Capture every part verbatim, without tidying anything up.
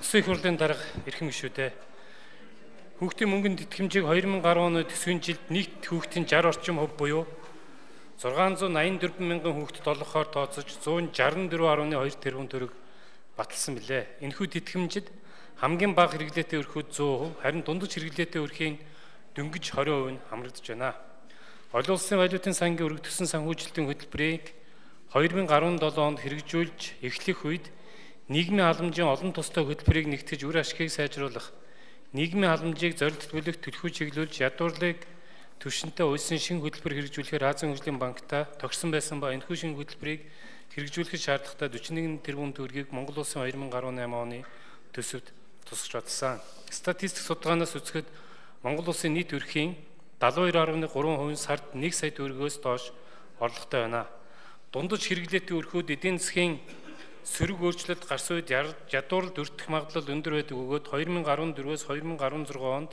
Улсын их хурлын дарга эрхэм гишүүдээ. Хүүхдийн мөнгөнд тэтгэмжийг two thousand ten оны төсвийн жилд нийт хүүхдийн sixty орчим хувь буюу six hundred eighty-four мянган хүүхдэд олгохоор тооцож one sixty-four point two тэрбум төгрөг баталсан билээ. Энэхүү тэтгэмжид хамгийн бага хэрэглээтэй өрхөд one hundred percent, харин дундаж хэрэглээтэй өрхийн дөнгөж twenty percent нь хамрагдаж байна. Олон улсын валютын сангийн өргөдсөн санхүүжилтийн хөтөлбөрийг two thousand seventeen онд хэрэгжүүлж эхлэх үед нийгмийн халамжийн олон тустай хөтөлбөрийг нэгтгэж үр ашгийг сайжруулах, нийгмийн халамжийг зорилт бүлэгт төлхөө чиглүүлж ядуурлыг түвшинтэй уйсан шинэ хөтөлбөр хэрэгжүүлэхээр Азийн хөгжлийн банктай тогтсон байсан ба энэхүү шинэ хөтөлбөрийг хэрэгжүүлэх шаардлагатай forty-one тэрбум төгрөгийг Монгол улсын two thousand eighteen оны төсөвт тусгаж баталсан. Статистик судалгаанаас үзэхэд Монгол улсын нийт өрхийн seventy-two point three percent сард one сая төгрөгөөс доош орлоготой байна. Дундаж хэрэглээтэй өрхүүд эдийн засгийн сөрөг өөрчлөлт гарсан үед ядууралд өртөх магадлал өндөр байдаг бөгөөд two thousand fourteen-өөс two thousand sixteen онд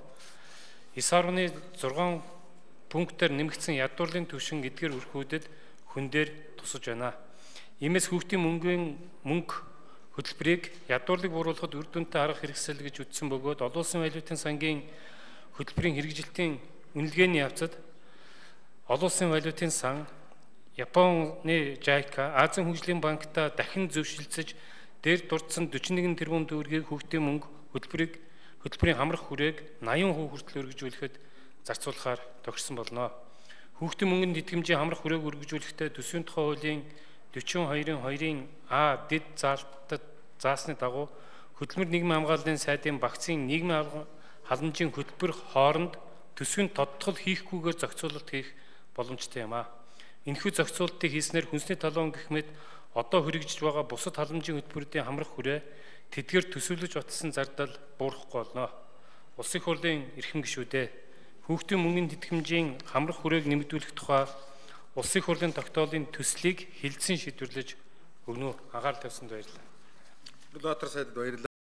nine point six пунктээр нэмэгдсэн ядуурлын түвшин эдгээр өрхүүдэд хүн дээр тусаж байна. Иймээс хүүхдийн мөнгөний мөнгө хөтөлбөрийг ядуурлыг бууруулахад үр дүнтэй арга хэрэгсэл гэж үзсэн бөгөөд олон улсын валютын сангийн хөтөлбөрийн хэрэгжилтийн үнэлгээний явцад олон улсын валютын сан Японы жайка Азийн хөгжлийн банктай дахин зөвшөлдсөж дээр дурдсан forty-one тэрбум төгрөгийг хүүхдийн мөнгө хөтөлбөрийг хөтөлбөрийн хамрах хүрээг eighty percent хүртэл өргөжүүлэхэд зарцуулахаар тохирсон болно. Хүүхдийн мөнгөнд тэтгэмжийн хамрах хүрээг өргөжүүлэхдээ төсвийн тухай хуулийн forty-two-ийн two-ийн А дэд заалтад заасны дагуу хөдөлмөр нийгмийн хамгааллын сайдын багцын нийгмийн халамжийн хөтөлбөр хооронд төсвийн тодтгол хийхгүйгээр зохицуулалт хийх боломжтой юм а. Энэхүү зохицуулалтыг хийснээр хүнсний талуун гэх мэт одоо хүрэгжиж байгаа бусад халамжийн хөтөлбөрүүдийн хамрах хүрээ тэдгээр төсвөлж баталсан зардал буурахгүй болно. Улсын их хурлын эрхэм гишүүдээ хүүхдийн мөнгөний тэтгэмжийн хамрах хүрээг нэмэгдүүлэх тухай Улсын их хурлын тогтоолын төслийг хэлэлцэн шийдвэрлэж өгнө үү? Анхаарал тавьсанд баярлалаа. Улаатар сайдд баярлалаа.